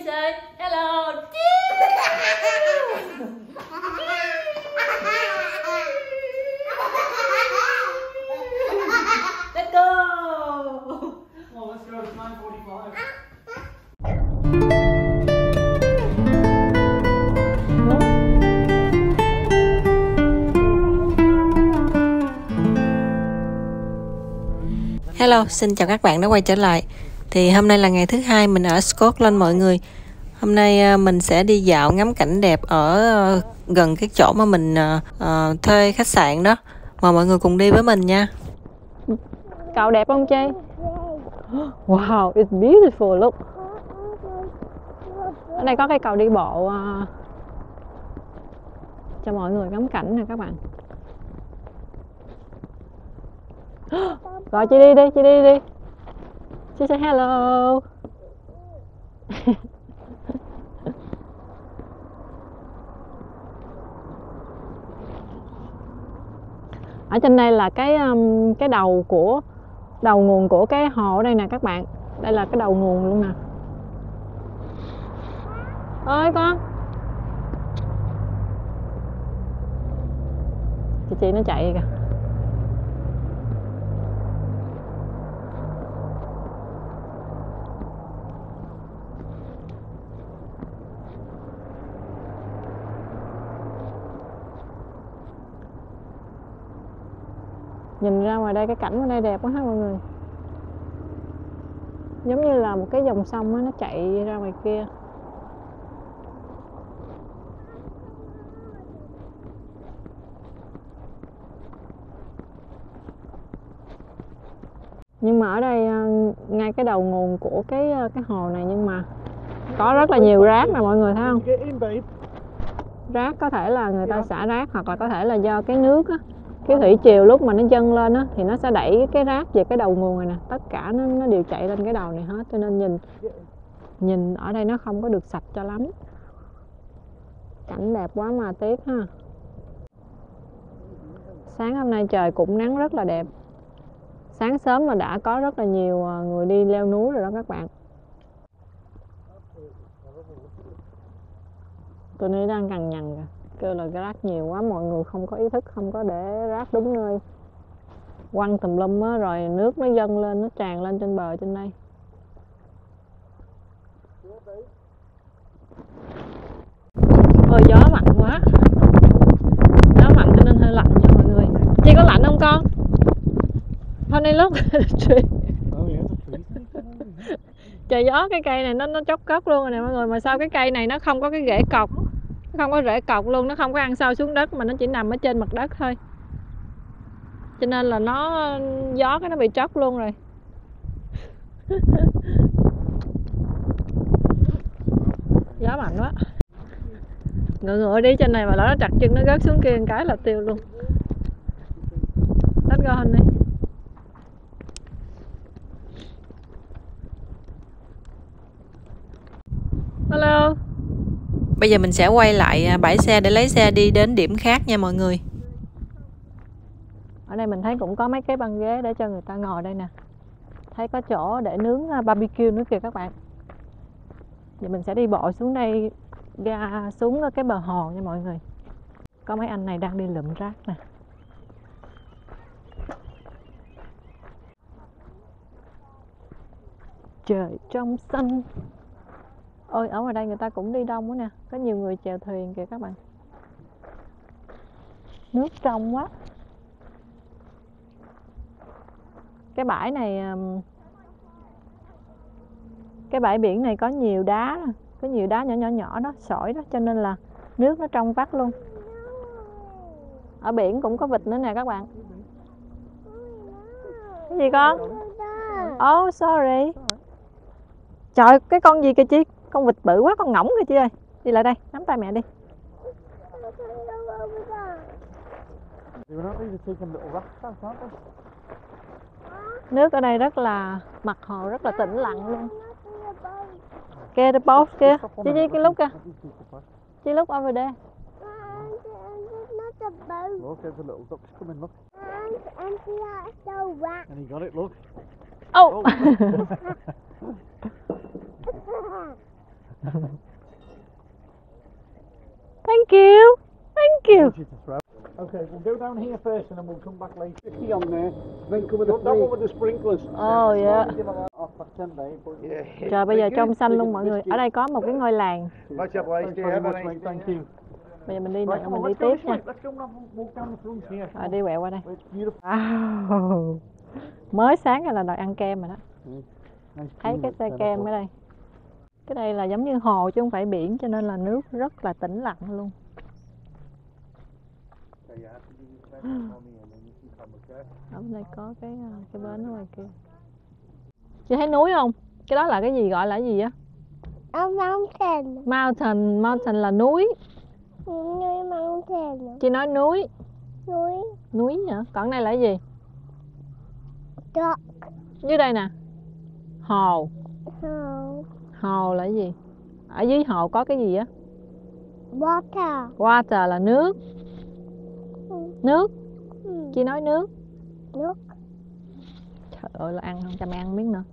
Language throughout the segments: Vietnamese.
say hello. Let's go. Well, let's go. It's 9:45. Hello, xin chào các bạn đã quay trở lại. Thì hôm nay là ngày thứ hai mình ở Scotland mọi người. Hôm nay mình sẽ đi dạo ngắm cảnh đẹp ở gần cái chỗ mà mình thuê khách sạn đó. Mời mọi người cùng đi với mình nha. Cầu đẹp không Chi? Wow, it's beautiful, look. Ở đây có cái cầu đi bộ cho mọi người ngắm cảnh nè các bạn. Gọi chị đi đi, chị đi đi. Chị say hello. Ở trên đây là cái đầu nguồn của cái hồ ở đây nè các bạn. Đây là cái đầu nguồn luôn nè. Ơi con. Chị nó chạy kìa. Nhìn ra ngoài đây cái cảnh ở đây đẹp quá ha mọi người. Giống như là một cái dòng sông á, nó chạy ra ngoài kia. Nhưng mà ở đây ngay cái đầu nguồn của cái hồ này, nhưng mà có rất là nhiều rác nè mọi người thấy không? Rác có thể là người ta xả rác, hoặc là có thể là do cái nước á, cái thủy triều lúc mà nó dâng lên á thì nó sẽ đẩy cái rác về cái đầu nguồn này nè, tất cả nó đều chạy lên cái đầu này hết, cho nên nhìn ở đây nó không có được sạch cho lắm. Cảnh đẹp quá mà tiếc ha. Sáng hôm nay trời cũng nắng rất là đẹp. Sáng sớm mà đã có rất là nhiều người đi leo núi rồi đó các bạn. Tôi nghĩ đang cằn nhằn kìa, kêu là rác nhiều quá, mọi người không có ý thức, không có để rác đúng nơi, quăng tùm lum á, rồi nước nó dâng lên, nó tràn lên trên bờ trên đây. Ôi gió mạnh quá, gió mạnh cho nên hơi lạnh nha mọi người. Chị có lạnh không con? Honey look. Trời, gió cái cây này nó chóc cốc luôn rồi nè mọi người, mà sao cái cây này nó không có cái rễ cọc, nó không có rễ cọc luôn, nó không có ăn sâu xuống đất mà nó chỉ nằm ở trên mặt đất thôi, cho nên là nó gió cái nó bị chóc luôn rồi. Gió mạnh quá, ngựa đi trên này mà nó trật chân nó rớt xuống kia một cái là tiêu luôn. Let's go Honey. Hello. Bây giờ mình sẽ quay lại bãi xe để lấy xe đi đến điểm khác nha mọi người. Ở đây mình thấy cũng có mấy cái băng ghế để cho người ta ngồi đây nè. Thấy có chỗ để nướng barbecue nữa kìa các bạn. Giờ mình sẽ đi bộ xuống đây, ra xuống cái bờ hồ nha mọi người. Có mấy anh này đang đi lượm rác nè. Trời trong xanh. Ôi, ở ngoài đây người ta cũng đi đông quá nè, có nhiều người chèo thuyền kìa các bạn. Nước trong quá. Cái bãi này, cái bãi biển này có nhiều đá nhỏ đó, sỏi đó, cho nên là nước nó trong vắt luôn. Ở biển cũng có vịt nữa nè các bạn. Cái gì con? Oh sorry. Trời, cái con gì kìa Chi? Con vịt bự quá, con ngỗng kìa Chi ơi. Đi lại đây, nắm tay mẹ đi. Nước ở đây rất là, mặt hồ rất là tĩnh lặng luôn. Kia, the boat kia. Chi cái lúc kìa. Chi lúc over there. Look, there's a little duck coming, look. And so rat. And he got it, look. Oh. Thank you. Thank you. Okay, we'll go down here first and then we'll come back later. 50 on there. Then come with the that one with the sprinklers. Oh yeah. Off back 10 day, but yeah. Trời, bây giờ trong xanh luôn mọi người. Ở đây có một cái ngôi làng. Much obliged. Thank you. Bây giờ mình đi nữa, mình đi tiếp nha. Rồi đi quẹo qua đây. Wow. Mới sáng là đòi ăn kem rồi đó. Thấy cái xe kem ở đây. Cái đây là giống như hồ chứ không phải biển, cho nên là nước rất là tĩnh lặng luôn. Ở bên đây có cái bến ở ngoài kia. Chị thấy núi không? Cái đó là cái gì, gọi là cái gì á? Mountain. Mountain là núi. Mountain. Chị nói núi. Núi Hả? Còn này là cái gì? Duck. Dưới đây nè. Hồ. Hồ là cái gì? Ở dưới hồ có cái gì á? Water. Water là nước. Nước. Chị nói nước. Nước. Trời ơi, là ăn không? Cho mẹ ăn miếng nữa.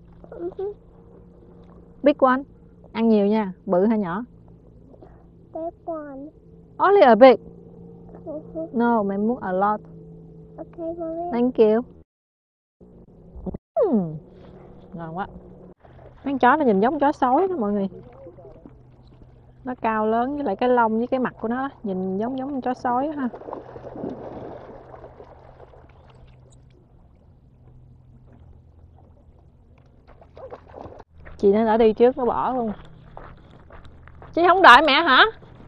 Big one. Ăn nhiều nha. Bự hay nhỏ? Big one. Only a big. No, mẹ muốn a lot. Okay, mommy. Thank you. Ngon quá. Mấy con chó nó nhìn giống chó sói đó mọi người. Nó cao lớn với lại cái lông với cái mặt của nó nhìn giống con chó sói ha. Chị nó đã đi trước, nó bỏ luôn. Chị không đợi mẹ hả?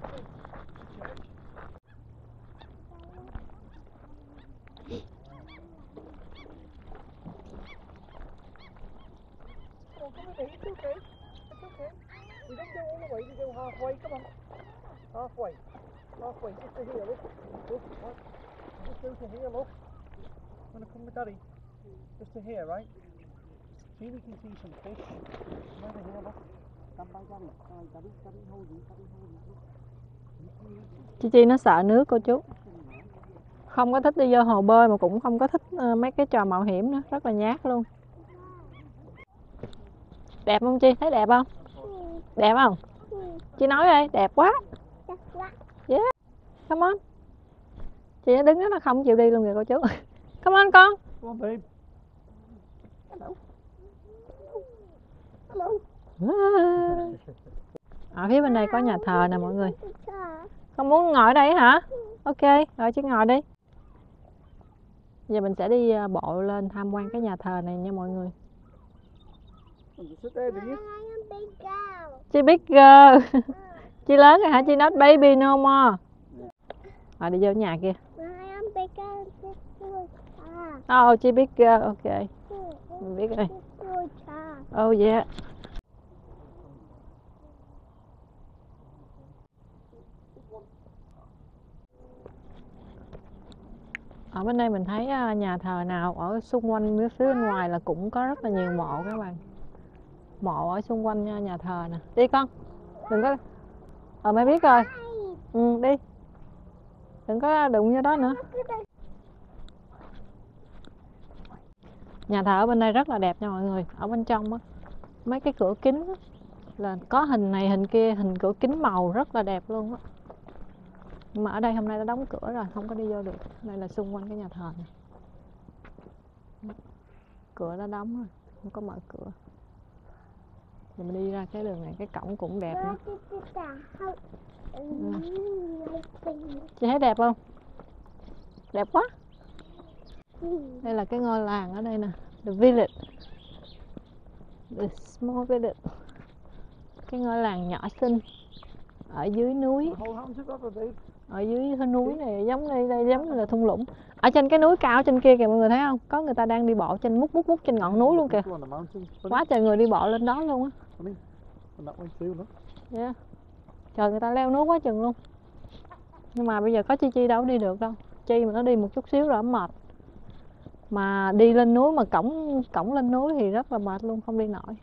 Halfway, come on. Halfway, just to here, look. Look, what? Just go to here, look. I'm gonna come with Daddy. Just to here, right? See, we can see some fish. Come over here, look. Stand by Daddy. Daddy, hold you, look. Chi nó sợ nước cô chú. Không có thích đi vô hồ bơi mà cũng không có thích mấy cái trò mạo hiểm nữa, rất là nhát luôn. Đẹp không Chi? Thấy đẹp không? Đẹp không? Chị nói đi, đẹp quá. Yeah. Come on. Chị nó đứng đó nó không chịu đi luôn kìa cô chú. Come on con. Come on, babe. Ở phía bên đây có nhà thờ nè mọi người. Con muốn ngồi ở đây hả? Ok, rồi chị ngồi đi. Giờ mình sẽ đi bộ lên tham quan cái nhà thờ này nha mọi người. Chị big girl. Chị lớn rồi hả? Chị not baby no more. Rồi đi vô nhà kia. Oh, chị big girl, ok. Mình biết rồi. Oh yeah. Ở bên đây mình thấy nhà thờ nào ở xung quanh phía bên ngoài là cũng có rất là nhiều mộ các bạn. Mộ ở xung quanh nhà thờ nè. Đi con. Đừng có. Mẹ biết rồi. Đi. Đừng có đụng vô đó nữa. Nhà thờ ở bên đây rất là đẹp nha mọi người. Ở bên trong á, mấy cái cửa kính á, là có hình này hình kia, hình cửa kính màu rất là đẹp luôn á. Nhưng mà ở đây hôm nay đã đóng cửa rồi, không có đi vô được. Đây là xung quanh cái nhà thờ này. Cửa đã đóng rồi, không có mở cửa. Rồi mình đi ra cái đường này, cái cổng cũng đẹp nữa. Chị thấy đẹp không? Đẹp quá. Đây là cái ngôi làng ở đây nè. The village. The small village. Cái ngôi làng nhỏ xinh. Ở dưới núi. Ở dưới núi này giống như là thung lũng. Ở trên cái núi cao trên kia kìa mọi người thấy không? Có người ta đang đi bộ trên mút trên ngọn núi luôn kìa. Quá trời người đi bộ lên đó luôn á. Yeah. Trời, người ta leo núi quá chừng luôn. Nhưng mà bây giờ có Chi đâu đi được đâu. Chi mà nó đi một chút xíu rồi nó mệt. Mà đi lên núi mà cổng lên núi thì rất là mệt luôn, không đi nổi.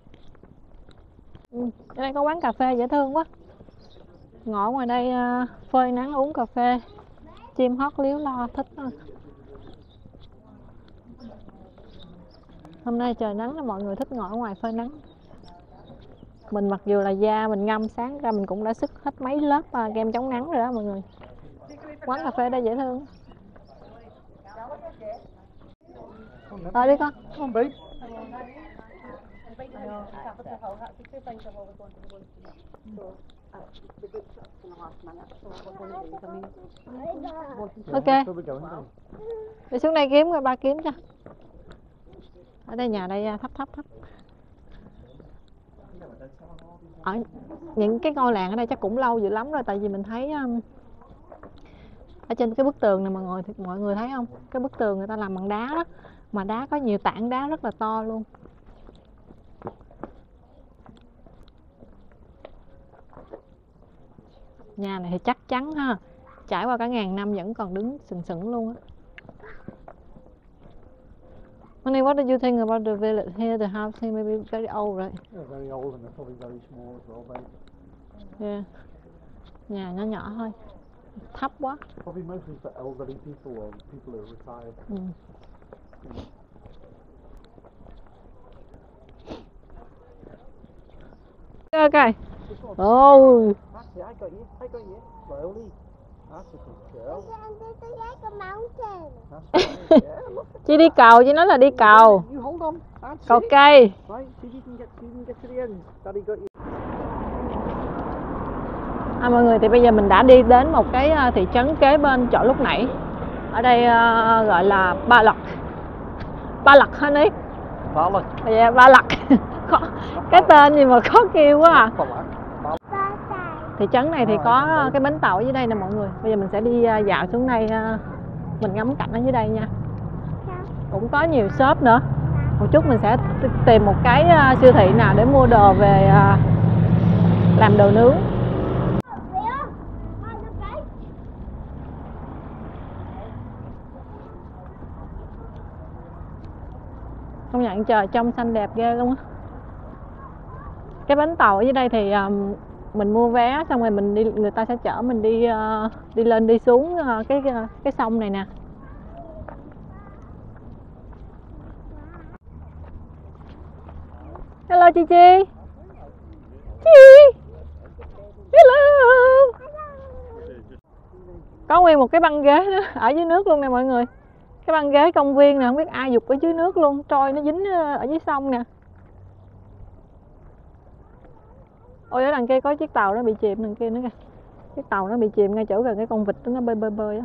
Ở đây có quán cà phê dễ thương quá. Ngồi ngoài đây phơi nắng uống cà phê. Chim hót líu lo thích đó. Hôm nay trời nắng là mọi người thích ngồi ở ngoài phơi nắng. Mình mặc dù là da mình ngâm sáng ra mình cũng đã sức hết mấy lớp kem chống nắng rồi đó mọi người. Quán cà phê đây dễ thương. Đi con. Come on, babe. Ok. Where we going, babe? Đi xuống đây kiếm, ba kiếm cho. Ở đây nhà đây thấp. Ở những cái ngôi làng ở đây chắc cũng lâu dữ lắm rồi, tại vì mình thấy ở trên cái bức tường này mọi người thấy không? Cái bức tường người ta làm bằng đá đó, mà đá có nhiều tảng đá rất là to luôn. Nhà này thì chắc chắn ha, trải qua cả ngàn năm vẫn còn đứng sừng sững luôn á. Honey, what do you think about the village here? The house here may be very old, right? Yeah, very old and they're probably very small as well, babe. Yeah. Nhà nhỏ thôi, thấp quá. Probably mostly for elderly people or people who are retired. Okay. Oh. That's it, I got you. Slowly. That's a good girl. Like a mountain. That's right, yeah. Look. Chị đi cầu, chị nói là đi cầu. You hold on. That's Cầu it. cây. Right, see if you can get to the end. Daddy got you. Mọi người, thì bây giờ mình đã đi đến một cái thị trấn kế bên chỗ lúc nãy. Ở đây gọi là Ba Lặc Honey. Ba Lặc. Cái tên gì mà khó kêu quá à. Thị trấn này thì có cái bến tàu ở dưới đây nè mọi người. Bây giờ mình sẽ đi dạo xuống đây, mình ngắm cảnh ở dưới đây nha. Cũng có nhiều shop nữa. Một chút mình sẽ tìm một cái siêu thị nào để mua đồ về làm đồ nướng. Công nhận trời trong xanh đẹp ghê luôn á. Cái bến tàu ở dưới đây thì mình mua vé xong rồi mình đi, người ta sẽ chở mình đi lên đi xuống cái sông này nè. Hello chị. Hello. Có nguyên một cái băng ghế nữa ở dưới nước luôn nè mọi người. Cái băng ghế công viên nè, không biết ai dục ở dưới nước luôn, trôi nó dính ở dưới sông nè. Ôi ở đằng kia có chiếc tàu nó bị chìm đằng kia nữa kìa. Chiếc tàu nó bị chìm ngay chỗ gần cái con vịt nó bơi á.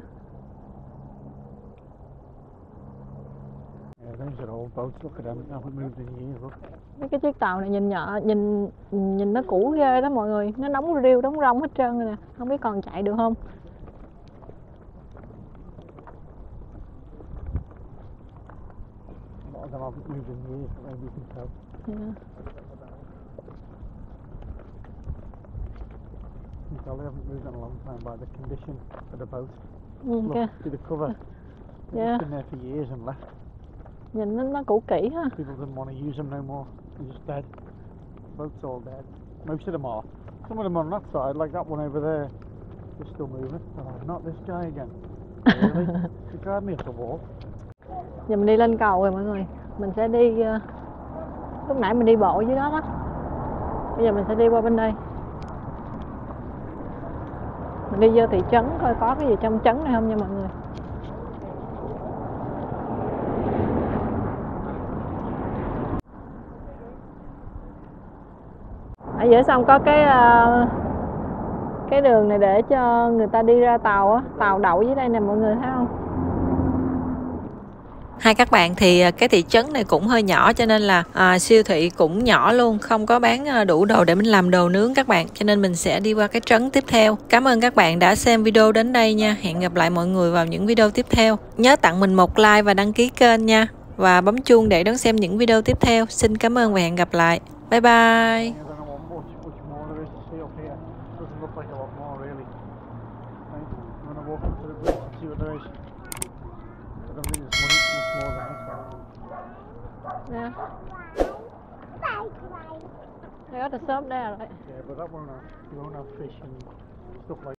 Mấy cái chiếc tàu này nhìn nó cũ ghê đó mọi người, nó đóng riêu đóng rong hết trơn rồi nè, không biết còn chạy được không. They haven't moved in a long time by the condition of the boat. Look, see the cover. Yeah. It's been there for years and left. Nhìn nó cũ kỹ ha. People didn't want to use them no more. They're just dead. The boat's all dead. Most of them are. Some of them are on that side, like that one over there. They're still moving. Oh, not this guy again. Really? You grabbed me off the wall. Giờ mình đi lên cầu rồi mọi người. Mình sẽ đi lúc nãy mình đi bộ dưới đó đó. Bây giờ mình sẽ đi qua bên đây. Mình đi vô thị trấn coi có cái gì trong trấn này không nha mọi người. Ở giữa sông có cái đường này để cho người ta đi ra tàu á, tàu đậu dưới đây nè mọi người thấy không? Hai các bạn thì cái thị trấn này cũng hơi nhỏ cho nên là siêu thị cũng nhỏ luôn, không có bán đủ đồ để mình làm đồ nướng các bạn, cho nên mình sẽ đi qua cái trấn tiếp theo. Cảm ơn các bạn đã xem video đến đây nha. Hẹn gặp lại mọi người vào những video tiếp theo. Nhớ tặng mình một like và đăng ký kênh nha, và bấm chuông để đón xem những video tiếp theo. Xin cảm ơn và hẹn gặp lại. Bye bye. Yeah. They got the shop there, right? Yeah, but that won't have fish and stuff like